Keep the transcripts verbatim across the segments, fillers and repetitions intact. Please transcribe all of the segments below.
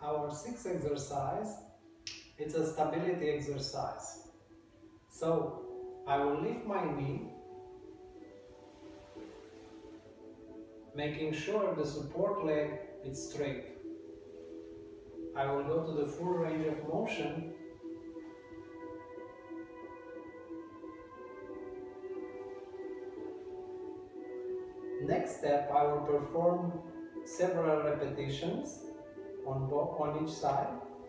our sixth exercise, it's a stability exercise. So I will lift my knee, making sure the support leg is straight. I will go to the full range of motion. Next step, I will perform several repetitions on both on each side.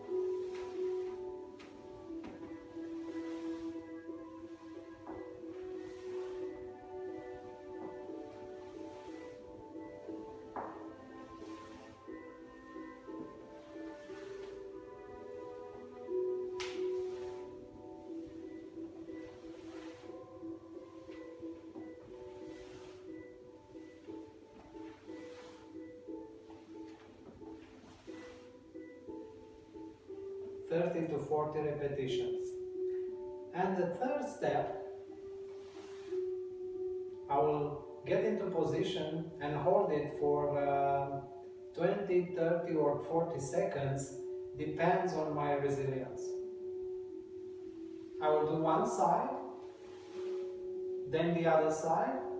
thirty to forty repetitions. And the third step, I will get into position and hold it for uh, twenty, thirty or forty seconds, depends on my resilience. I will do one side, then the other side,